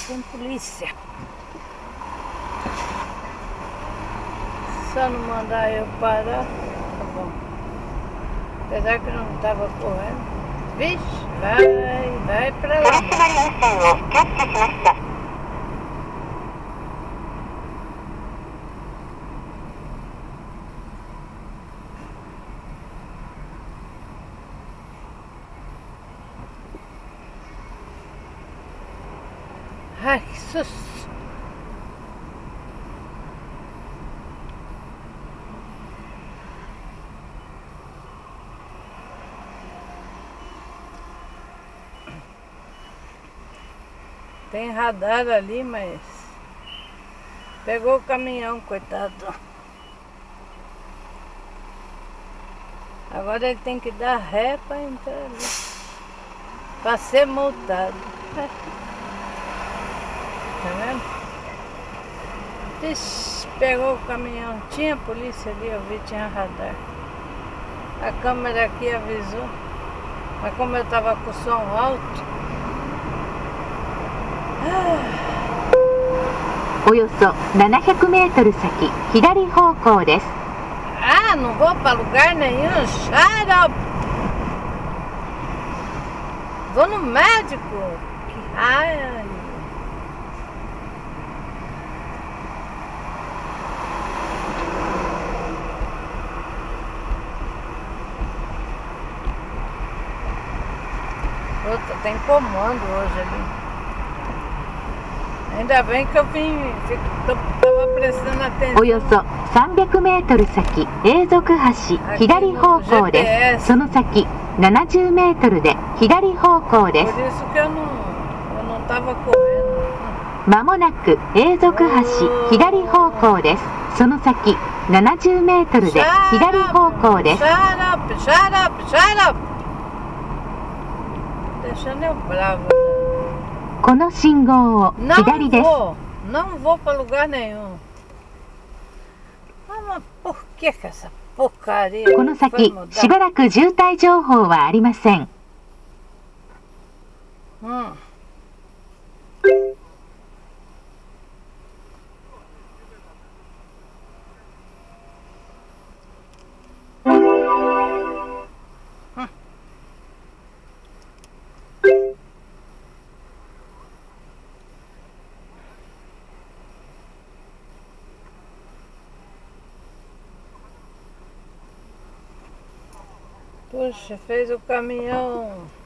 tem polícia. Só não mandar eu parar, tá bom. Apesar que eu não estava correndo. Vixe, vai pra lá. Ai, que susto. Tem radar ali, mas pegou o caminhão, coitado. Agora ele tem que dar ré para entrar ali, para ser multado. Tá vendo? Ixi, pegou o caminhão. Tinha polícia ali, eu vi, tinha radar. A câmera aqui avisou. Mas como eu tava com o som alto. およそ700メートル先、左方向です。 Ah, não vou para lugar nenhum. Shut up! Vou no médico. Que raio. Puta, tem comando hoje ali. Ainda bem que eu vim, tava prestando atenção. およそ300メートル先、永続橋、左方向です。その先、70メートルで左方向です。 Por isso que eu não tava correndo. まもなく永続橋、左方向です。その先、70メートルで左方向です。 Shut up, shut up, shut up! Deixando eu bravo. この信号を左です。 Não vou para lugar nenhum. Ah, mas por que essa porcaria? この先、しばらく渋滞情報はありません。 Puxa, fez o caminhão